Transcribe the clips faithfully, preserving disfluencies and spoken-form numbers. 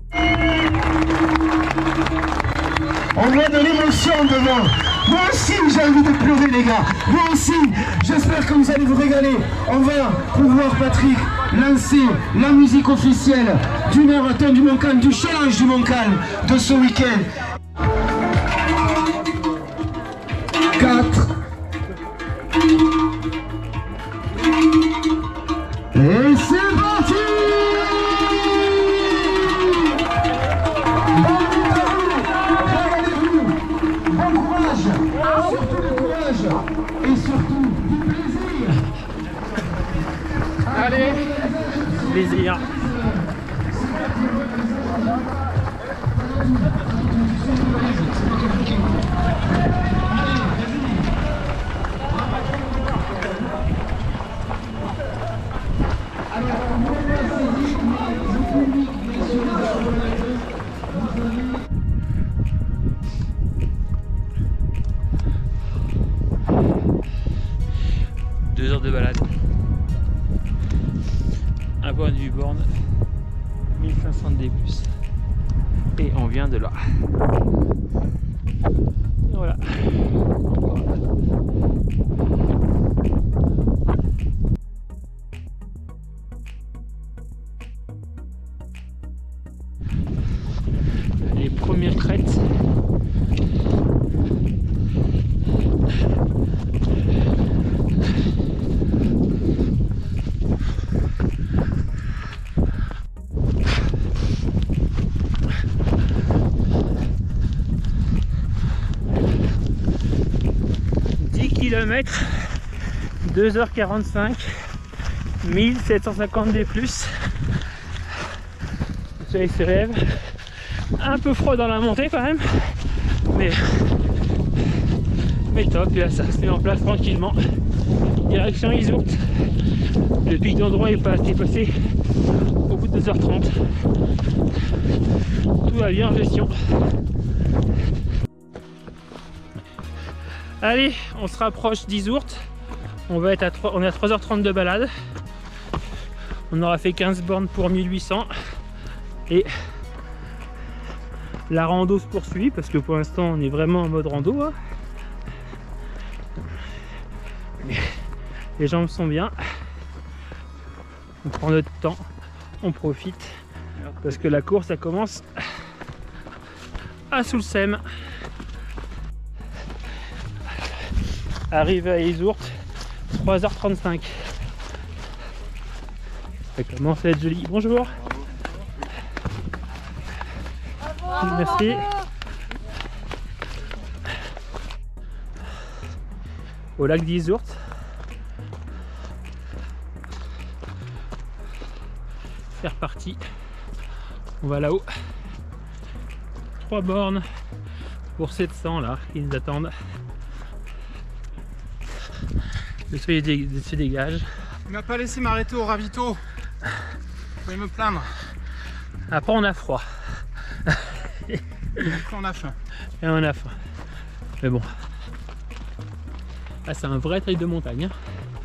On voit de l'émotion devant. Moi aussi j'ai envie de pleurer les gars. Moi aussi. J'espère que vous allez vous régaler. On va pouvoir Patrick lancer la musique officielle du marathon du Mont-Calm, du challenge du Mont-Calm de ce week-end. quatre. Et c'est parti! Et surtout du plaisir. Allez, plaisir. Deux heures de balade. Un point de vue borne, mille cinq cents D plus. Et on vient de là. Et voilà. Les premières crêtes. dix kilomètres, deux heures quarante-cinq, mille sept cent cinquante D plus. Le soleil se lève. Un peu froid dans la montée quand même, mais, mais top. Et là, ça se met en place tranquillement. Direction Izourt. Le pic d'endroit est passé, passé au bout de deux heures trente. Tout va bien en gestion. Allez, on se rapproche d'Izourt. On va être à trois, on est à trois heures trente de balade. On aura fait quinze bornes pour mille huit cents. Et la rando se poursuit parce que pour l'instant on est vraiment en mode rando. Hein. Les jambes sont bien. On prend notre temps, on profite parce que la course elle commence à Soulsem. Arrivé à Izourt, trois heures trente-cinq. Ça commence à être joli. Bonjour. Merci. Au lac d'Izourt. C'est reparti. On va là-haut. Trois bornes pour sept cents là qui nous attendent. Le soleil se dégage. Il m'a pas laissé m'arrêter au ravito. Vous pouvez me plaindre. Après on a froid. Après on a faim. Et on a faim. Mais bon. Ah, c'est un vrai trail de montagne. Hein.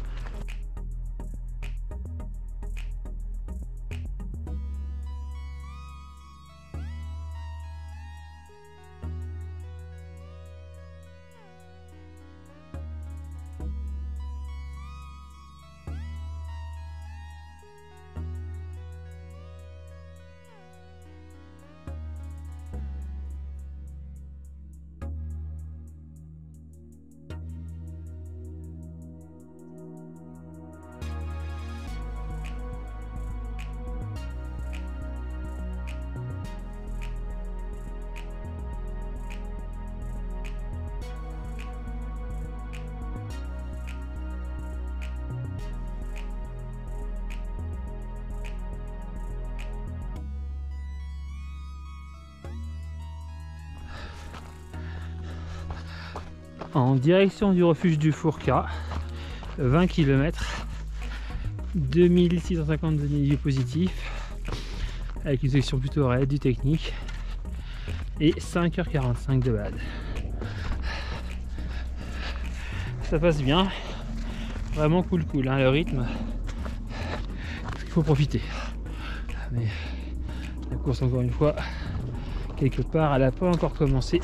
En direction du refuge du Fourca, vingt kilomètres, deux mille six cent cinquante de positifs, avec une section plutôt raide, du technique, et cinq heures quarante-cinq de balade. Ça passe bien, vraiment cool cool, hein, le rythme, il faut profiter. Mais la course, encore une fois, quelque part, elle n'a pas encore commencé.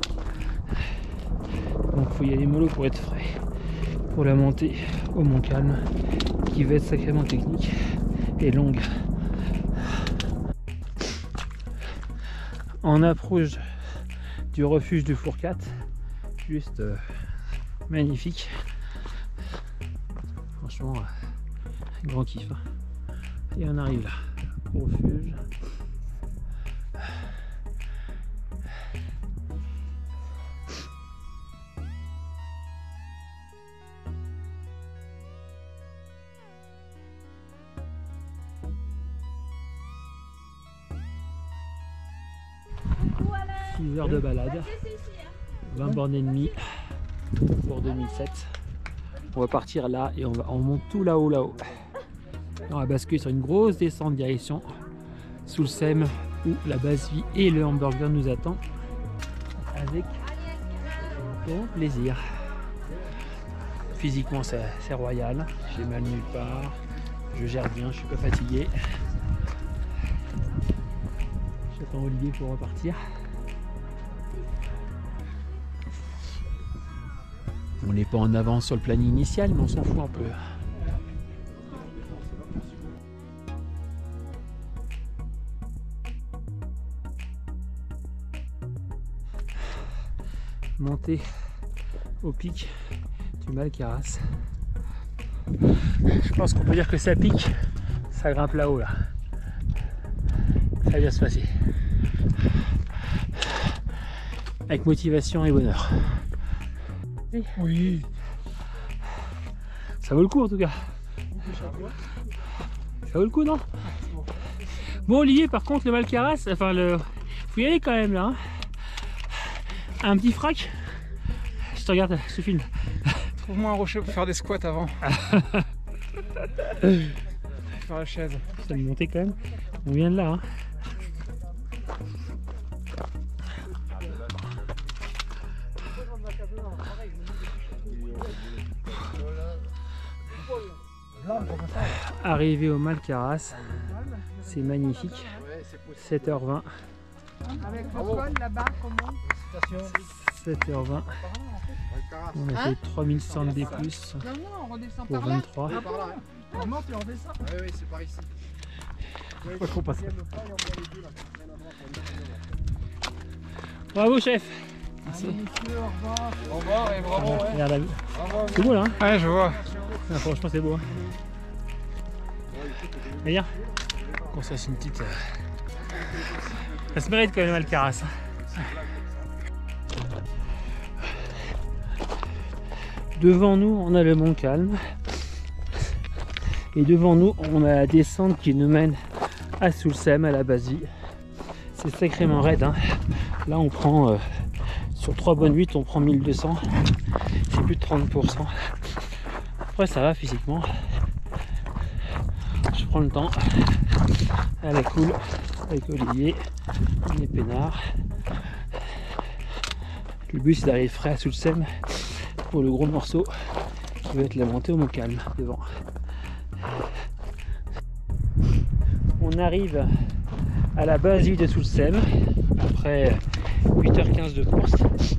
Donc il faut y aller mollo pour être frais. Pour la montée au Montcalm, qui va être sacrément technique et longue. En approche du refuge du Fourcade, juste euh, magnifique. Franchement, euh, grand kiff. Hein. Et on arrive là, au refuge. six heures de balade, vingt bornes et demie pour deux mille sept. On va partir là et on, va, on monte tout là-haut, là-haut. On va basculer sur une grosse descente direction Soulsheim où la base vie et le hamburger nous attend avec grand plaisir. Physiquement c'est royal, j'ai mal nulle part, je gère bien, je suis pas fatigué. J'attends Olivier pour repartir. On n'est pas en avance sur le planning initial, mais on s'en fout un peu. Monter au pic du Malqueras. Je pense qu'on peut dire que ça pique, ça grimpe là-haut là. Ça va bien se passer. Avec motivation et bonheur. Oui. Ça vaut le coup en tout cas. Ça vaut le coup, non? Bon Olivier, par contre le Malqueras, enfin le... faut y aller quand même là. Hein. Un petit frac. Je te regarde, je te filme. Trouve-moi un rocher pour faire des squats avant. Faire la chaise. Ça me monter quand même. On vient de là. Hein. Arrivé au Malqueras, c'est magnifique. sept heures vingt. Avec le sol là-bas, comment? sept heures vingt. On a fait trois mille cent D plus Non, non, on redescend pour par là. vingt-trois. On monte et on descend. Oui, oui, c'est par ici. Pas trop passer. Bravo chef. Merci. Au revoir et bravo. Ah, Ouais. regarde la vue. Bravo. C'est beau là. Hein, Ouais, je vois. ah, franchement c'est beau. Hein. D'ailleurs, qu'on se fasse une petite. Euh... Ça se mérite quand même le Malqueras. Devant nous, on a le Montcalm. Et devant nous, on a la descente qui nous mène à Soulsheim, à la base vie. C'est sacrément raide. Hein. Là, on prend euh, sur trois bonnes huit, on prend mille deux cents. C'est plus de trente pour cent. Après, ça va physiquement. Je prends le temps. Elle est cool. Avec Olivier. On est peinard. Le but, c'est d'arriver frais à Soulsheim pour le gros morceau qui va être la montée au Montcalm devant. On arrive à la base vie de Soulsheim après huit heures quinze de course.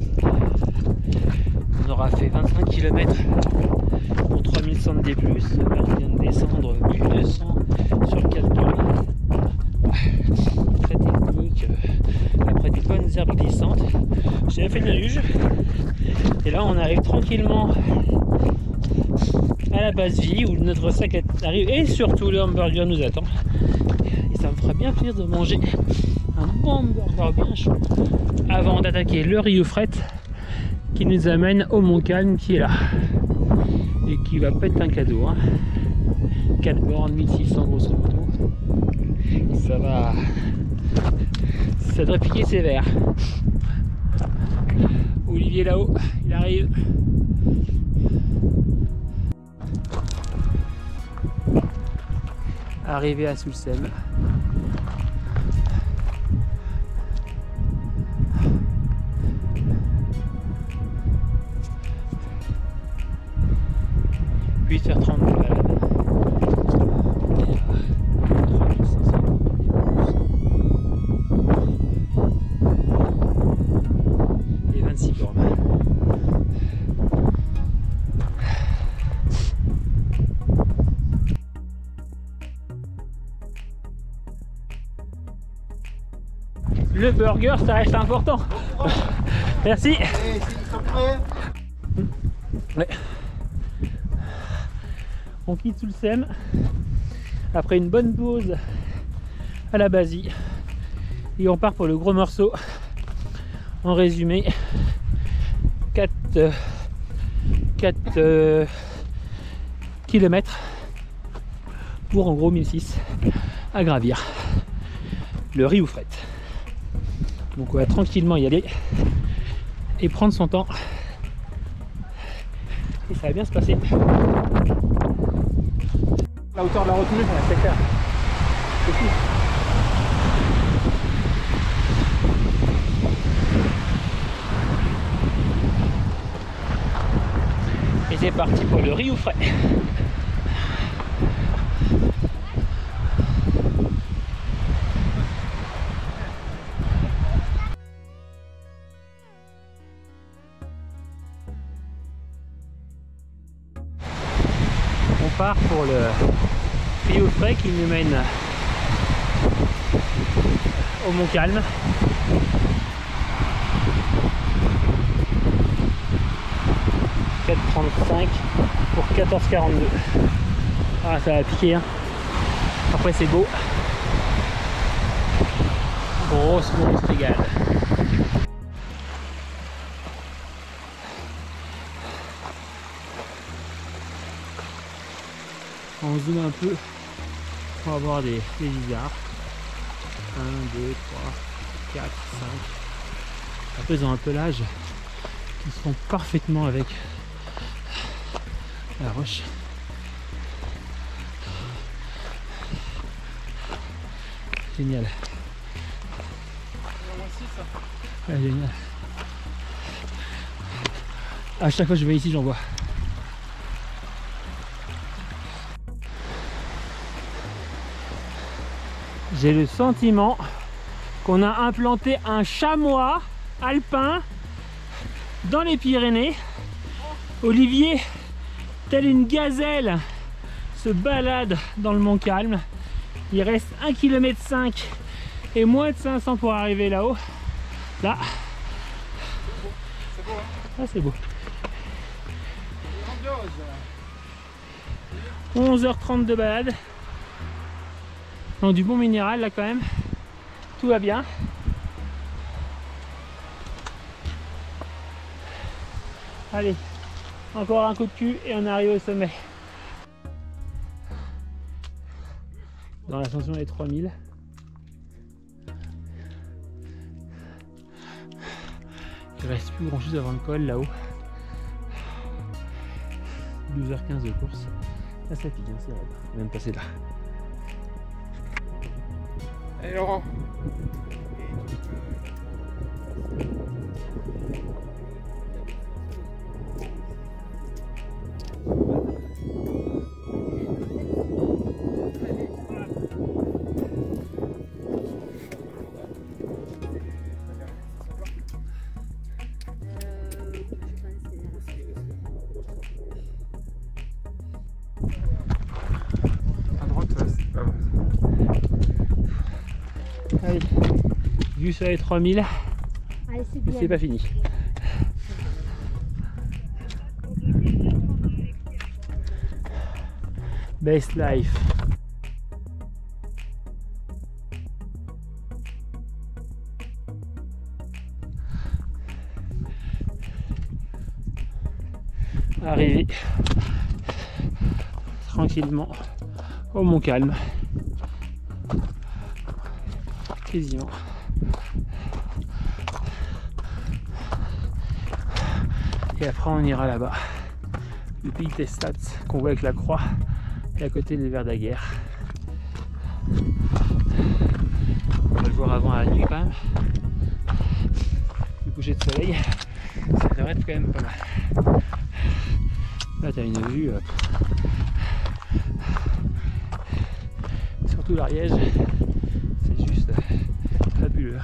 On aura fait vingt-cinq kilomètres pour trois mille cent D plus. On vient de descendre mille deux cents sur le quatre kilomètres. Très technique, après des bonnes herbes glissantes. J'ai fait de la luge. Et là on arrive tranquillement à la base vie où notre sac arrive et surtout le hamburger nous attend. Et ça me fera bien plaisir de manger un bon hamburger bien chaud avant d'attaquer le Rio Fret qui nous amène au Montcalm qui est là et qui va pas être un cadeau. Hein. quatre bornes, mille six cents grosso modo. Ça va, ça devrait piquer sévère. Olivier là-haut, il arrive. Arrivé à Soulsheim. huit heures trente de balade. trois mille cinq cents. le burger, ça reste important. Merci. Et s'ils sont prêts? Ouais. On quitte Soulsem après une bonne pause à la Basie et on part pour le gros morceau. En résumé, quatre kilomètres pour en gros mille six à gravir le Rioufret. Donc on va tranquillement y aller et prendre son temps et ça va bien se passer. La hauteur de la retenue, c'est clair. C'est fou. Et c'est parti pour le Rioufret. On part pour le Rioufret qui nous mène au Montcalm. quatre trente-cinq pour quatorze quarante-deux. Ah, ça va piquer, hein. Après c'est beau. Grosse grosse régale. On zoome un peu pour avoir des, des lizards. un, deux, trois, quatre, cinq. Après ils ont un pelage qui se font parfaitement avec la roche. Génial. Ouais, génial. À chaque fois que je vais ici, j'en vois. J'ai le sentiment qu'on a implanté un chamois alpin dans les Pyrénées. Olivier, tel une gazelle, se balade dans le Montcalm. Il reste un kilomètre cinq et moins de cinq cents pour arriver là-haut. Là. C'est beau, hein? Ah, c'est beau. onze heures trente de balade. Donc du bon minéral là quand même. Tout va bien. Allez, encore un coup de cul et on arrive au sommet. Dans l'ascension des trois mille. Il reste plus grand chose avant le col là-haut. douze heures quinze de course. Là ça pique, hein, c'est vrai. On vient de passer là. Allez Laurent. À droite, ouais, c'est pas bon. Allez, vue sur les trois mille, Allez, c'est mais bien. c'est pas fini. Best life. Arrivé tranquillement au Montcalm. Quasiment. Et après on ira là-bas. Le Pic des Stats qu'on voit avec la croix et à côté les Verdaguer. On va le voir avant la nuit quand même. Le coucher de soleil, ça devrait être quand même pas mal. Là tu as une vue, euh, surtout l'Ariège, c'est juste euh, fabuleux.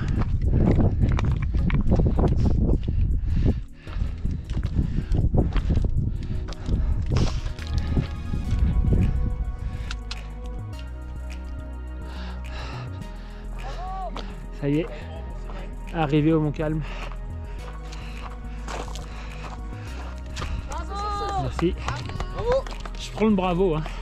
Ça y est, Arrivé au Montcalm. Bravo. Merci. Bravo. Je prends le bravo. Hein.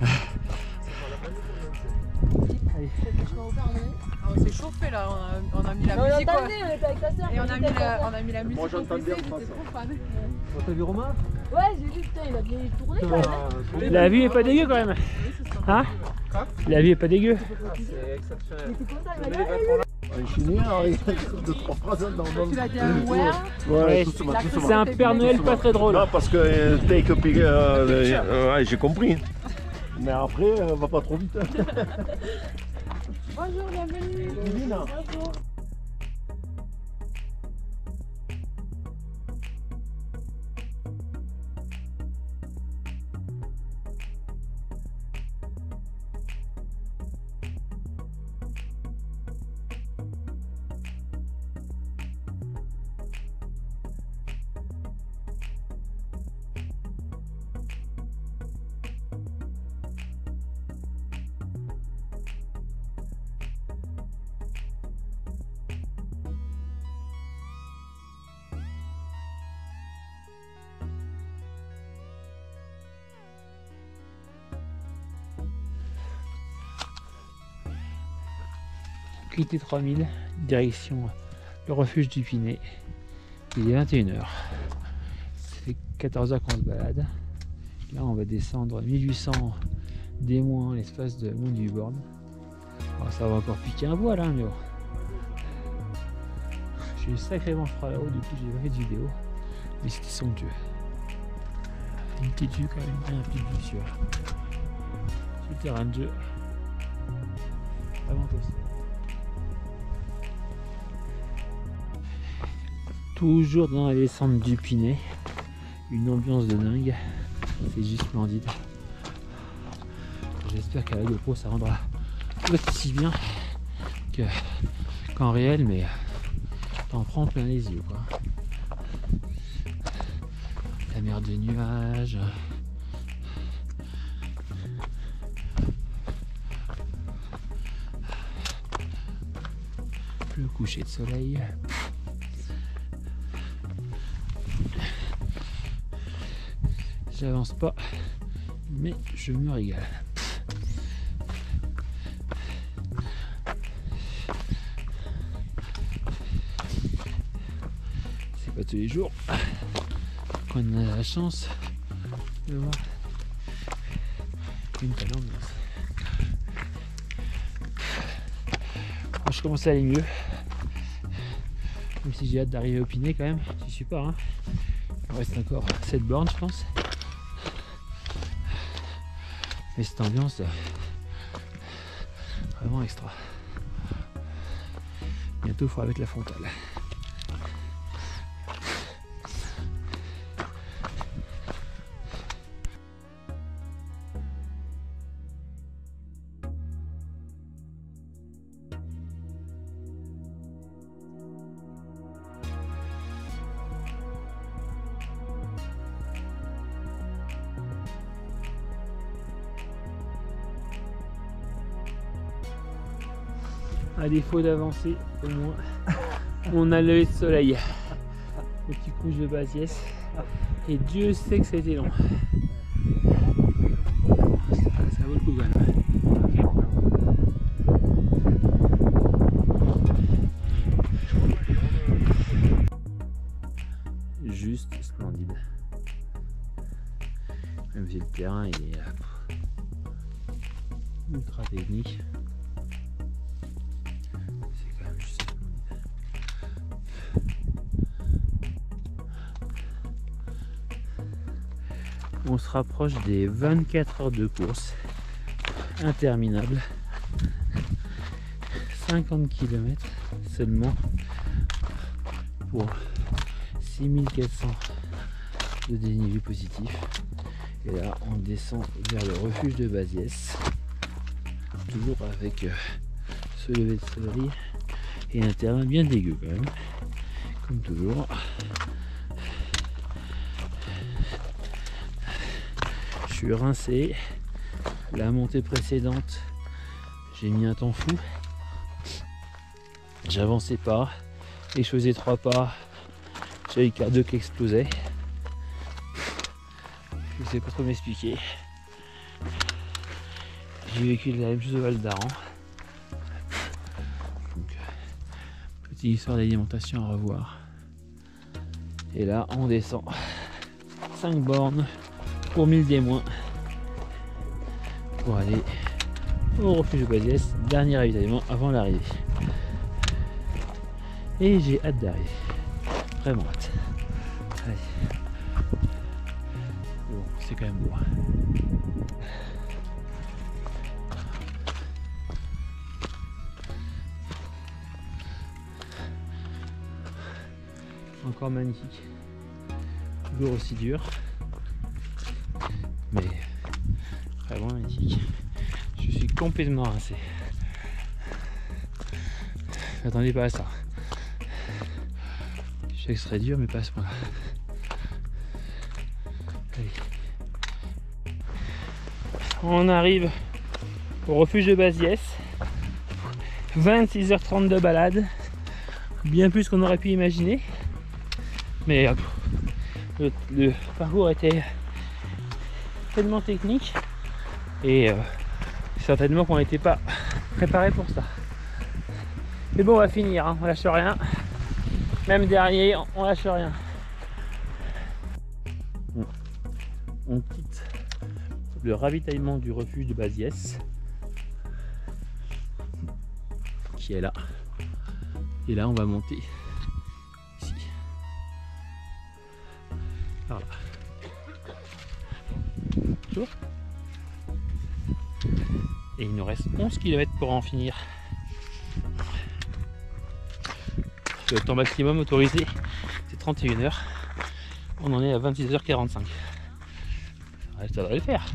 Allez. Ah, on s'est chauffé là, on a, on a mis la on musique quoi. on était avec ta soeur. Et on a, mis la, on a mis la musique. Moi, j'entends au P C, bien, j'étais pas ça. trop fan. T'as vu Romain? Ouais, j'ai vu, putain, il a bien tourné quand même. La vue est pas dégueu quand même. Hein? La vue est pas dégueu. C'est exceptionnel. Il était content, il m'a dit Un chinois, il y a deux, trois phrases dans le Tu l'as dit à ouais. Ouais, Ouais, tout doucement, tout c'est doucement. un Père Noël pas très drôle. Non, parce que euh, take a pic, euh, euh, ouais, j'ai compris. Mais après, euh, va pas trop vite. bonjour, bienvenue. Divine. Bonjour. Quitté trois mille, direction le refuge du Pinet. Il est vingt et une heures. Ça fait quatorze heures qu'on se balade. Là on va descendre mille huit cents des moins l'espace de Mont du Borne. Alors, ça va encore piquer un voile hein, mais bon. J'ai eu sacrément froid là-haut, du coup j'ai pas fait de vidéo. Mais c'était somptueux. Une petite vue quand même, une petite vue sur, sur le terrain de jeu. Vraiment possible. Toujours dans la descente du Pinet, une ambiance de dingue, c'est juste splendide. J'espère qu'à la GoPro ça rendra aussi bien que qu'en réel, mais t'en prends plein les yeux quoi. La mer de nuages, le coucher de soleil. J'avance pas, mais je me régale. C'est pas tous les jours qu'on a la chance de voir une telle ambiance. Moi, je commence à aller mieux, même si j'ai hâte d'arriver au Pinet quand même. Je suis pas, hein. Il me reste encore sept bornes, je pense. Mais cette ambiance, vraiment extra. Bientôt, il faudra mettre la frontale. À défaut d'avancer, au moins on a levé de soleil. Petit couche de Baziès. Et Dieu sait que ça a été long. Ça, ça vaut le coup quand même. Juste splendide. Même si le terrain il est ultra technique. On se rapproche des vingt-quatre heures de course interminable, cinquante kilomètres seulement pour six mille quatre cents de dénivelé positif. Et là on descend vers le refuge de Baziès, toujours avec euh, ce lever de soleil et un terrain bien dégueu quand même, comme toujours. Je suis rincé. La montée précédente, j'ai mis un temps fou. J'avançais pas. Et je faisais trois pas, j'avais K deux qui explosait. Je sais pas trop m'expliquer. J'ai vécu la même chose au Val d'Aran. Petite histoire d'alimentation à revoir. Et là on descend cinq bornes pour mille des moins pour aller au refuge de Baziès, dernier ravitaillement avant l'arrivée. Et j'ai hâte d'arriver, vraiment hâte. Allez. Bon, c'est quand même beau. Encore magnifique, toujours aussi dur, mais vraiment magnifique. Je suis complètement rincé. M'attendez pas à ça. Je sais que ce serait dur, mais pas à ce point-là. On arrive au refuge de Baziès. vingt-six heures trente de balade, bien plus qu'on aurait pu imaginer. Mais euh, le, le parcours était tellement technique et euh, certainement qu'on n'était pas préparé pour ça. Mais bon, on va finir, hein, on lâche rien. Même dernier, on lâche rien. On, on quitte le ravitaillement du refuge de Baziès, qui est là. Et là, on va monter ici. Voilà. Toujours. Et il nous reste onze kilomètres pour en finir. Le temps maximum autorisé, c'est trente et une heures. On en est à vingt-six heures quarante-cinq. Ça devrait le faire.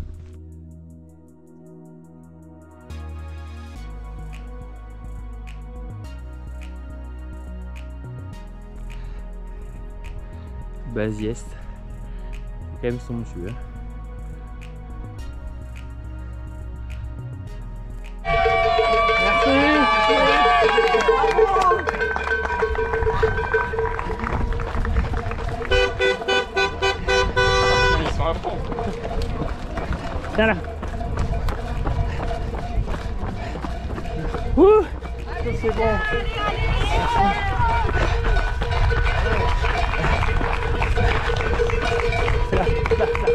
Baziès, quand même somptueux. Tiens là. Ouh, c'est bon. Là, là, là.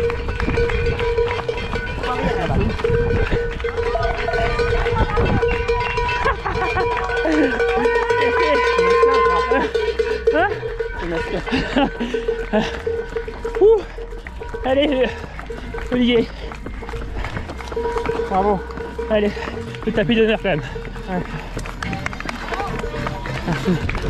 Ouh. Allez, Olivier. Bravo. Allez, le tapis d'honneur quand même. Ouais. Merci.